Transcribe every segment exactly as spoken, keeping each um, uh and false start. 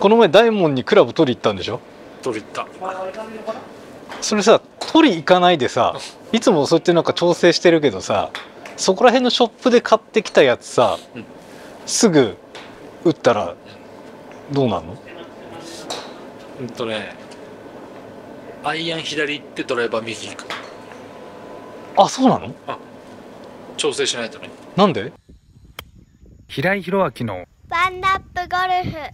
この前大門にクラブ取り行ったんでしょ。 取り行った。 それさ、取り行かないでさ、いつもそうやってなんか調整してるけどさ、そこら辺のショップで買ってきたやつさ、うん、すぐ打ったらどうなんの？ うんとね、アイアン左行ってドライバー右行く。 あ、そうなの？ あ、調整しないとね。 なんで？ 平井宏明のワンナップゴルフ。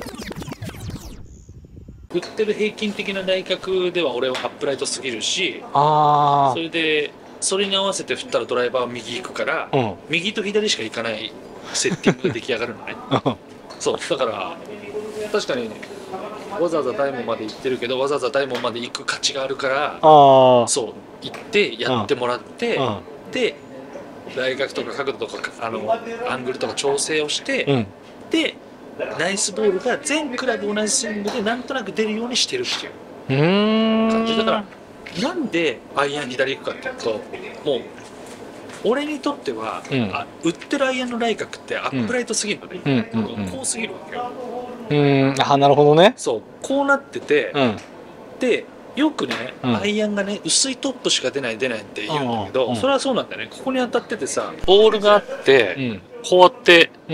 売ってる平均的な内角では俺はアップライトすぎるし、 あそれでそれに合わせて振ったらドライバーは右行くから、うん、右と左しか行かないセッティングが出来上がるのねそうだから確かにわざわざ大門まで行ってるけど、わざわざ大門まで行く価値があるから、あそう行ってやってもらって、うん、で大角とか角度とかあのアングルとか調整をして、うん、でナイスボールが全クラブ同じスイングでなんとなく出るようにしてるっていう感じだから、なんでアイアン左行くかっていうと、もう俺にとっては、うん、あ売ってるアイアンの内角ってアップライトすぎるのね、うんうんうん、こうすぎるわけよ。 うーん、あ、なるほどね。 そうこうなってて、うん、でよくね、うん、アイアンがね薄いトップしか出ない出ないって言うんだけど、うん、それはそうなんだよね。ここに当たっててさ、ボールがあって、うん、こうやって、うん、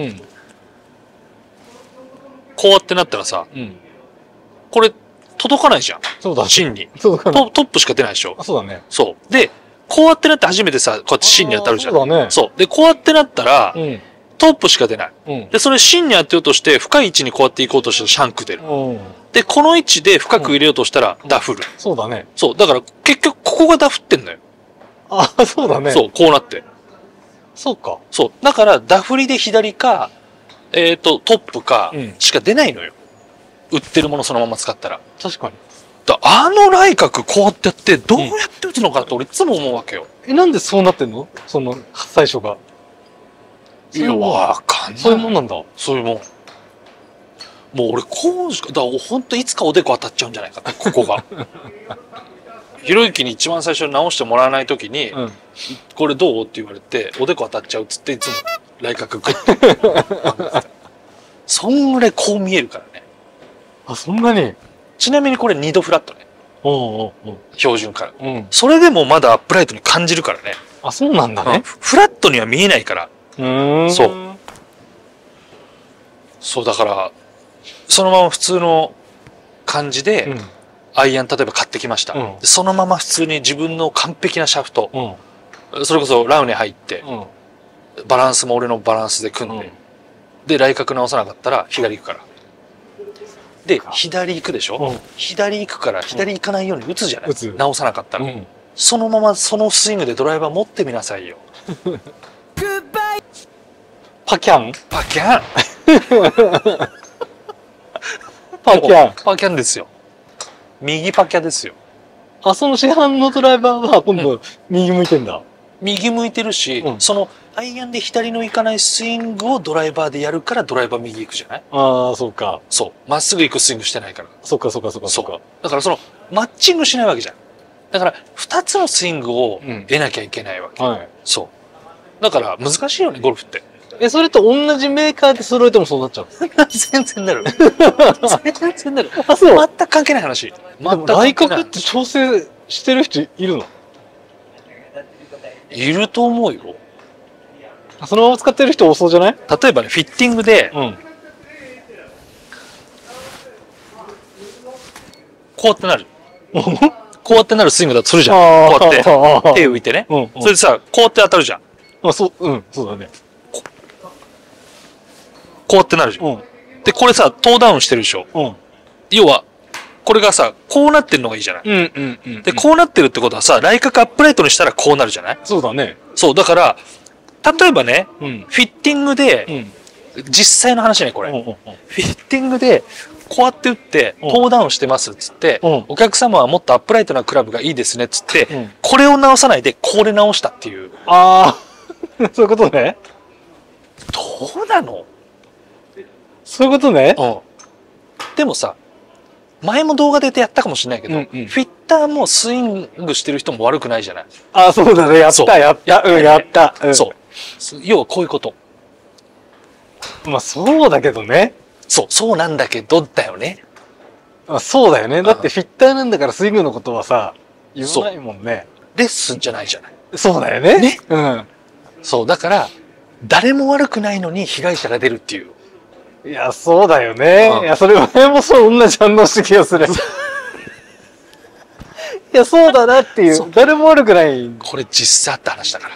こうやってなったらさ、うん、これ届かないじゃん。そうだ、芯にトトップしか出ないでしょ。 あ、そうだね。 そうでこうやってなって初めてさ、こうやって芯に当たるじゃん。そうだね。そうでこうやってなったら、うん、トップしか出ない、うん、でそれ芯に当てようとして深い位置にこうやっていこうとしたらシャンク出る、うん、でこの位置で深く入れようとしたらダフる、うん、そうだね。そうだから結局ここがダフってんのよ。 あ、そうだね。 そうこうなって、 そうか。 そうだからダフりで左かえっとトップかしか出ないのよ、うん、売ってるものそのまま使ったら。 確かに。 だあの内角こうやってやってどうやって打つのかって俺いつも思うわけよ。 え、なんでそうなってんの？その最初が。 いや、わかんない。 そういうもんなんだ。 そういうもん。もう俺こうしかだから本当いつかおでこ当たっちゃうんじゃないかってここが。ひろゆきに一番最初に直してもらわないときに、うん、これどうって言われておでこ当たっちゃうっつっていつも内角グッと。そんぐらいこう見えるからね。 あ、そんなに。 ちなみにこれにどフラットね。おうおうおう、標準から、うん、それでもまだアップライトに感じるからね。 あ、そうなんだね。 フラットには見えないから。うーん、そうそうだからそのまま普通の感じで、うん、アイアン例えば買ってきました、うん、そのまま普通に自分の完璧なシャフト、うん、それこそラウネ入って、うん、バランスも俺のバランスで組んで、うん、で来角直さなかったら左行くからで左行くでしょ、うん、左行くから左行かないように打つじゃない、うん、直さなかったら、うん、そのままそのスイングでドライバー持ってみなさいよ。 パキャンパキャンパキャンパキャンですよ。右パキャですよ。 あ、その市販のドライバーは今度右向いてんだ、うん、 右向いてるし、うん、そのアイアンで左の行かないスイングをドライバーでやるからドライバー右行くじゃない。 ああ、そうか。 そうまっすぐ行くスイングしてないから。 そうかそうかそうかそうか。 だからそのマッチングしないわけじゃん。だからふたつのスイングを得なきゃいけないわけ、うん、はい、そうだから難しいよねゴルフって。 え、それと同じメーカーで揃えてもそうなっちゃう？ 全然なる。全然なる。 あ、そう。 全く関係ない話。 全く内角って調整してる人いるの？ いると思うよ。 そのまま使ってる人多そうじゃない？ 例えばね、フィッティングで、うん、こうやってなる。こうやってなるスイングだとするじゃん。こうやって手浮いてね、うんうん、それでさこうやって当たるじゃん。 あ、そう、うん、そうだね。 こ, こうやってなるじゃん、うん、でこれさトーダウンしてるでしょ、うん、要はこれがさこうなってるのがいいじゃない、うんうんうんうん、でこうなってるってことはさ来角アップライトにしたらこうなるじゃない。 そうだね。 そうだから例えばね、うん、フィッティングで、うん、実際の話ねこれ、うんうんうん、フィッティングでこうやって打ってトーダウンしてますっつって、うん、お客様はもっとアップライトなクラブがいいですねっつって、うん、これを直さないでこれ直したっていう。 ああそういうことね。 どうなの？ そういうことね、 うん、でもさ前も動画でやったかもしれないけど、うんうん、フィッターもスイングしてる人も悪くないじゃない。 ああ、そうだね。やったやった、うん、やった、うん、 そう要はこういうこと。 まあそうだけどね。 そうそうなんだけどだよね。 あ、そうだよね。だってフィッターなんだからスイングのことはさ言わないもんね。 レッスンじゃないじゃない。 そうだよね。 ね、 うん。 そうだから誰も悪くないのに被害者が出るっていう。 いやそうだよね。 うん、 いやそれ前もそう同じ反応した気がする。いやそうだなっていう。誰も悪くない。 これ実際あった話だから。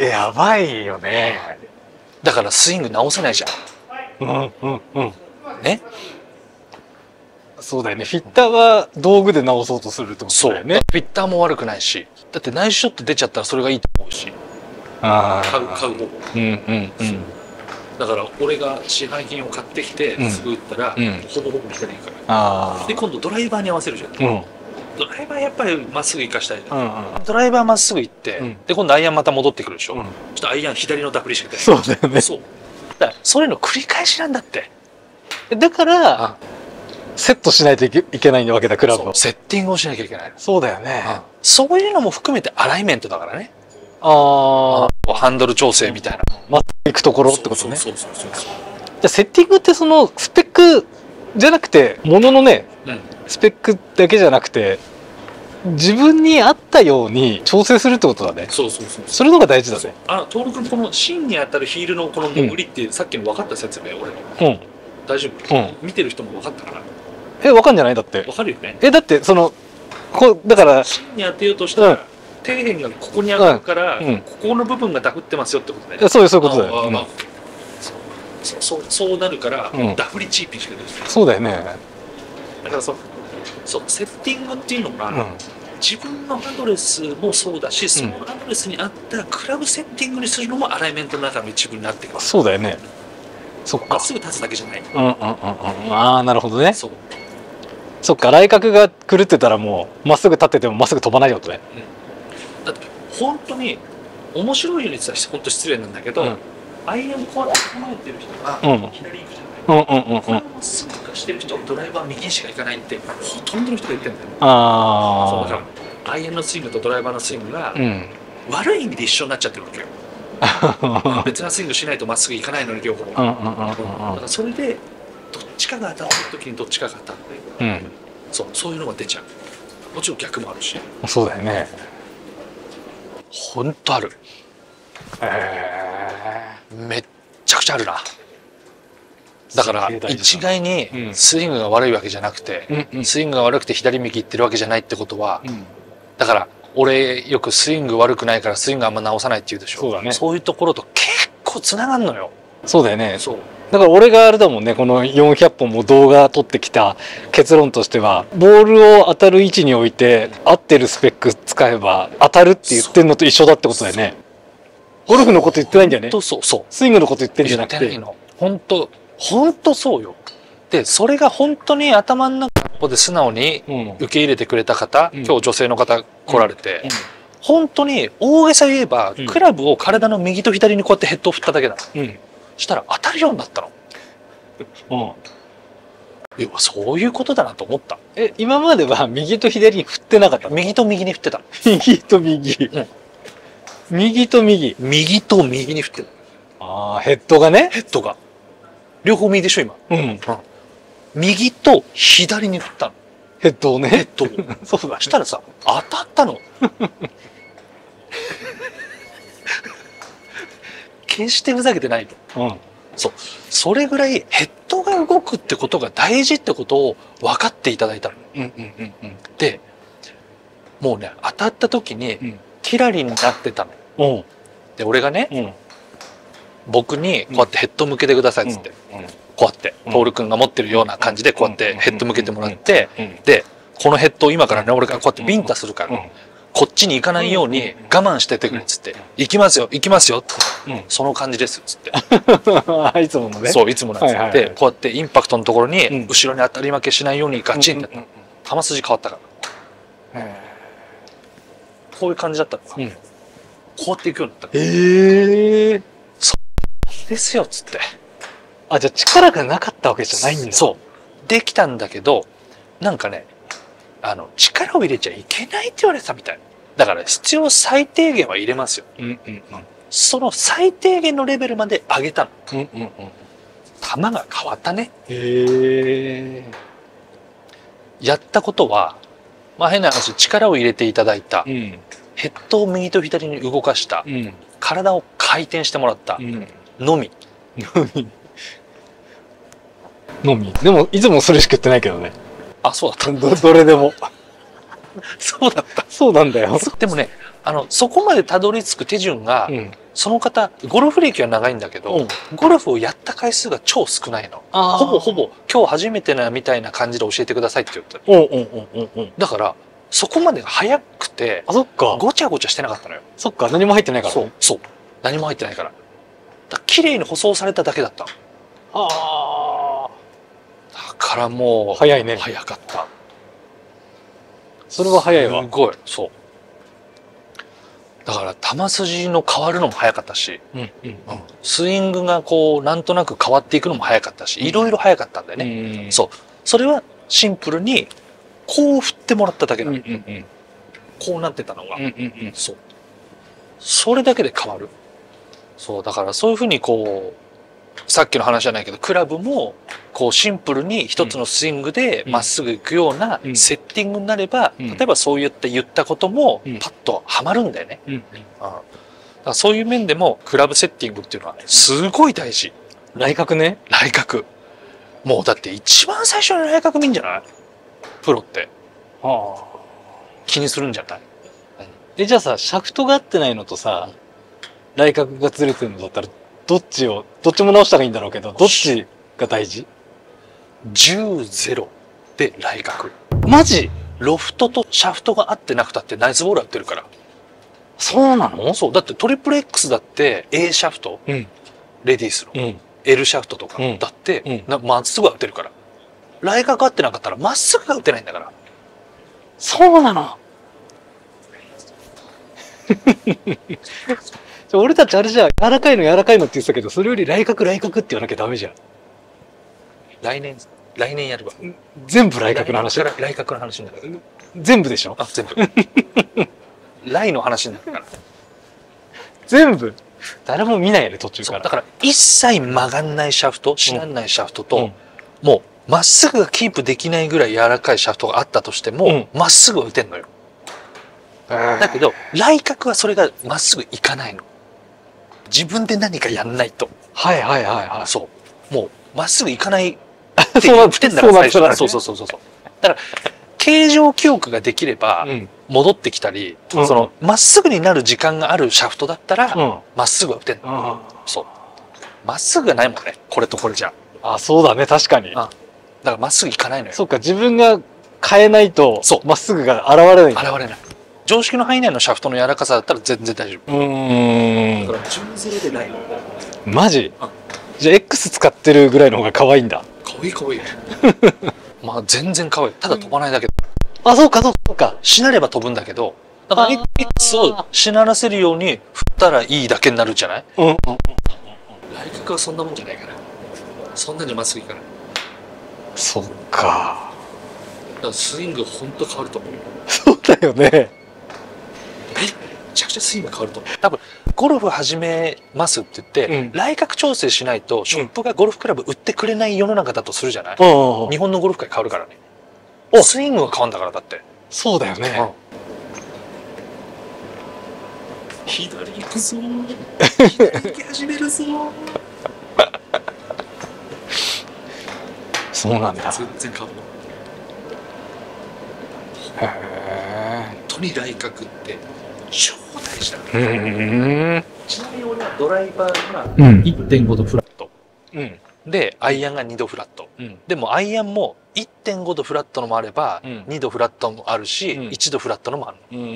やばいよね。 だからスイング直せないじゃん。 うんうんうん。 ね。 そうだよね。フィッターは道具で直そうとするってことだよね。 そう。フィッターも悪くないし、だってナイスショット出ちゃったらそれがいいと思うし。 ああ。 買う買う方法。 うんうんうん。 だから俺が市販品を買ってきてすぐ打ったら、 うんうん、 ほぼほぼ左行くから。 ああ。 で今度ドライバーに合わせるじゃん。うん。ドライバーやっぱりまっすぐ行かしたいじゃん。うんうん、ドライバーまっすぐ行って、うん、で今度アイアンまた戻ってくるでしょ。うん、ちょっとアイアン左のダフりしか出ない。 そうだよね。 そう。だからそれの繰り返しなんだって。 だからセットしないといけいけないわけだ、クラブを。 セッティングをしなきゃいけない。 そうだよね。 うん、そういうのも含めてアライメントだからね。 ああ。ハンドル調整みたいな。 まっすぐ行くところってことね。 そうそうそうそう。 じゃあセッティングってそのスペックじゃなくてもののね、うん、スペックだけじゃなくて自分に合ったように調整するってことだね。 そうそうそう。 それのが大事だね。 あ、トール君この芯に当たるヒールのこの潜りって、うん、さっきの分かった説明俺。うん。大丈夫。うん。見てる人も分かったかな。 え、分かんじゃないだって。 分かるよね。 え、だってそのこだから芯に当てようとしたら、うん、底辺がここに上がるから、うん、ここの部分がダフってますよってことね。 そういうそういうことだよ。うん、 そうそうそうなるから、うん、ダフリチーピンしか出ない。 そうだよね。 だからそうそうセッティングっていうのが、うん、自分のアドレスもそうだし、そのアドレスに合ったクラブセッティングにするのもアライメントの中の一部になってくる。そうだよね。そっか。まっすぐ立つだけじゃない。うんうんうんうん。ああ、なるほどね。そう。そっか、来角が狂ってたらもうまっすぐ立っててもまっすぐ飛ばないよとね。うん、だって本当に面白いように言ってたら本当失礼なんだけど、うん、アイアンこうやって構えてる人が左行くじゃない。うんうんうんうん。これまっすぐ化してる人、ドライバー右にしか行かないってほとんどの人が言ってるんだよ。ああ。そうだからアイアンのスイングとドライバーのスイングが、うん、悪い意味で一緒になっちゃってるわけよ。別なスイングしないとまっすぐ行かないのに両方。だからそれでどっちかが当たった時にどっちかが当たって、うん、そうそういうのが出ちゃう。もちろん逆もあるし。そうだよね。ほんとある。えー、めっちゃくちゃあるな。だから一概にスイングが悪いわけじゃなくて、うん、スイングが悪くて左右行ってるわけじゃないってことは、うん、だから俺よくスイング悪くないからスイングあんま直さないって言うでしょ。そうだね。そういうところと結構つながんのよ。そうだよね。そうだから俺があれだもんね、このよんひゃっぽんも動画撮ってきた結論としては、ボールを当たる位置に置いて合ってるスペック使えば当たるって言ってるのと一緒だってことだよね。ゴルフのこと言ってないんだよね。そうそうそう。スイングのこと言ってるんじゃなくて。言ってないの。本当本当そうよ。でそれが本当に頭の中で素直に受け入れてくれた方、うん、今日女性の方来られて、うんうん、本当に大げさ言えば、うん、クラブを体の右と左にこうやってヘッドを振っただけだ。うん、したら当たるようになったの。うん、いやそういうことだなと思った。え、今までは右と左に振ってなかった？右と右に振ってた。右と右。うん、右と右。右と右に振ってる。ああ、ヘッドがね。ヘッドが。両方右でしょ今。うん。うん、右と左に振ったの。ヘッドをね。ヘッドを。そうだ。したらさ、当たったの。決してふざけてないと。うん。そう。それぐらいヘッドが動くってことが大事ってことを分かっていただいたの。うんうんうんうん。で、もうね、当たった時に、うん、ティラリになってたの。うん。で、俺がね、うん、僕にこうやってヘッド向けてくださいっつって、うんうん、こうやって、うん、トール君が持ってるような感じでこうやってヘッド向けてもらって、で、このヘッドを今からね、俺がこうやってビンタするから、うん、こっちに行かないように我慢しててくれっつって、行きますよ、行きますよって、うん、その感じですっつって。いつものね。そう、いつもなんですよ。で、こうやってインパクトのところに、後ろに当たり負けしないようにガチンって、球筋変わったから。こういう感じだったのが、うん、こうやっていくようになった。へえ。そうですよっつって。あ、じゃあ力がなかったわけじゃないんだ。そう。できたんだけど、なんかね、あの、力を入れちゃいけないって言われてたみたい。だから必要最低限は入れますよ。うんうんうん。その最低限のレベルまで上げたの。うんうんうん。 球が変わったね。 へえ。 やったことは、まあ変な話、力を入れていただいた、 うん。 ヘッドを右と左に動かした、 うん。 体を回転してもらったうん。 のみ。 のみ。のみ。でも、いつもそれしか言ってないけどね。 あ、そうだった。 ど、どれでも。 そうだった。 そうなんだよ。 でもね、あの、そこまでたどり着く手順が、 うん。 その方、ゴルフ歴は長いんだけど、 うん、 ゴルフをやった回数が超少ないの。ほぼほぼ、今日初めてなみたいな感じで教えてくださいって言ったの。うんうんうんうん。 だから、そこまでが早くて、 あ、そっか。 ごちゃごちゃしてなかったのよ。 そっか、何も入ってないから、 ね。そう、そう。何も入ってないから。だ綺麗に舗装されただけだった。ああ。だからもう、 早いね。 早かった。 それは早いわ。 すごい、そう。だから球筋の変わるのも早かったし、うんうんうん、スイングがこうなんとなく変わっていくのも早かったし、いろいろ早かったんだよね、うん、そうそれはシンプルにこう振ってもらっただけなの、うんうんうん、こうなってたのが、うんうんうん、そうそれだけで変わる。そうだからそういうふうにこうさっきの話じゃないけどクラブもこうシンプルに一つのスイングでまっすぐいくようなセッティングになれば、うん、例えばそういった言ったこともパッとはまるんだよね、うんうん、だからそういう面でもクラブセッティングっていうのはすごい大事。 来角ね。 来角もうだって一番最初に来角見んじゃないプロって、はあ、気にするんじゃない。 えじゃあさシャフトが合ってないのとさ来角がずれてるのだったらどっちをどっちも直した方がいいんだろうけどどっちが大事？ じゅう、ゼロで来角。 マジ？ ロフトとシャフトが合ってなくたってナイスボールは打ってるから。 そうなの？ そうだってトリプル X だって A シャフト、うん、レディースの、うん、L シャフトとかだって、うん、まっすぐは打てるから。来角合ってなかったらまっすぐが打てないんだから。 そうなの？俺たちあれじゃ柔らかいの柔らかいのって言ってたけどそれより来角来角って言わなきゃダメじゃん。 来年来年やるわ。 全部来角の話。 来角の話になる。 全部でしょ？ あ全部。来の話になるから。 全部。誰も見ないよね途中から。 だから一切曲がんないシャフト、しならないシャフトと、うん、もうまっすぐがキープできないぐらい柔らかいシャフトがあったとしてもま、うん、っすぐは打てんのよ。だけど来角はそれがまっすぐいかないの。自分で何かやんないと。 はいはいはいはい。 そうもうまっすぐいかないって言ってんだから最初。そうそうそうそう。だから形状記憶ができれば戻ってきたり、うん、そのまっすぐになる時間があるシャフトだったらま、うん、っすぐは打てんの。うん、そうまっすぐがないもんねこれとこれじゃ。 あそうだね確かに。 あだからまっすぐいかないのよ。 そうか自分が変えないとまっすぐが現れない。 現れない。常識の範囲内のシャフトの柔らかさだったら全然大丈夫。うーん。だからじゅうゼロでないの。 マジ？じゃあ X 使ってるぐらいの方が可愛いんだ。 可愛い可愛い。まあ全然可愛い。ただ飛ばないだけ。 あ、そうかそうか。 しなれば飛ぶんだけど、だから X をしならせるように振ったらいいだけになるんじゃない？うん。来角はそんなもんじゃないから。そんなにまっすぐいかない。 そっか。 だからスイングほんと変わると思うよ。 そうだよね。 めっちゃくちゃスイング変わると思う。多分ゴルフ始めますって言って、うん、来角調整しないとショップがゴルフクラブ売ってくれない世の中だとするじゃない、うん、日本のゴルフ界変わるからね。おスイングが変わるんだからだって。 そうだよね、うん、 左行くぞ左行き始めるぞそうなんだ。 全然変わる。 へえ。 本当に来角って超大事だ。うん。ちなみに俺はドライバーが いってんご 度フラット、うん、でアイアンがにどフラット、うん、でもアイアンも いってんご 度フラットのもあれば、うん、にどフラットもあるし、うん、いちどフラットのもあるの、うん、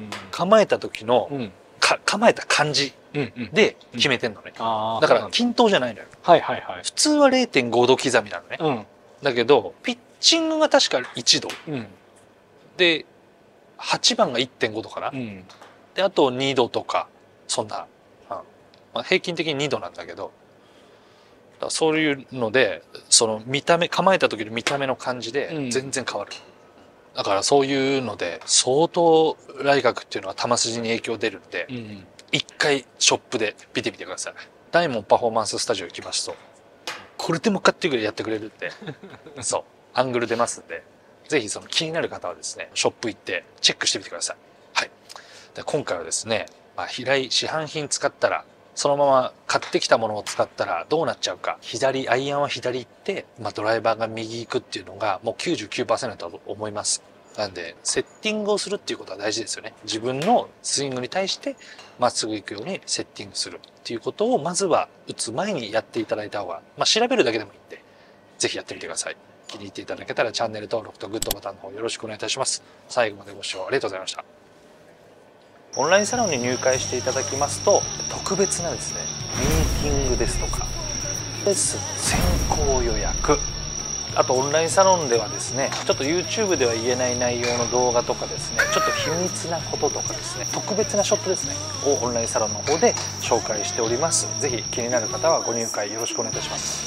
構えた時の、うん、か構えた感じで決めてんのね、うん、だから均等じゃないのよ。はいはいはい。普通は れいてんご 度刻みなのね、うん、だけどピッチングが確かいちど、うん、ではちばんが いってんご 度かな、うん、であとにどとかそんな、うんまあ、平均的ににどなんだけど、だそういうのでその見た目構えた時の見た目の感じで全然変わる、うん、だからそういうので相当来角っていうのは球筋に影響出るんで、うん、一回ショップで見てみてください。ダイモンパフォーマンススタジオ行きますとこれでもかっていうぐらいやってくれるんでそうアングル出ますんで、ぜひその気になる方はですねショップ行ってチェックしてみてください。はい。で今回はですね、まあ、平井市販品使ったらそのまま買ってきたものを使ったらどうなっちゃうか、左アイアンは左行って、まあ、ドライバーが右行くっていうのがもう きゅうじゅうきゅうパーセント だと思います。なんでセッティングをするっていうことは大事ですよね。自分のスイングに対してまっすぐ行くようにセッティングするっていうことをまずは打つ前にやっていただいた方が、まあ、調べるだけでもいいんでぜひやってみてください。気に入っていただけたらチャンネル登録とグッドボタンの方よろしくお願いいたします。最後までご視聴ありがとうございました。オンラインサロンに入会していただきますと特別なですねミーティングですとかレッスン先行予約、あとオンラインサロンではですねちょっと YouTube では言えない内容の動画とかですねちょっと秘密なこととかですね特別なショットですねをオンラインサロンの方で紹介しております。ぜひ気になる方はご入会よろしくお願いいたします。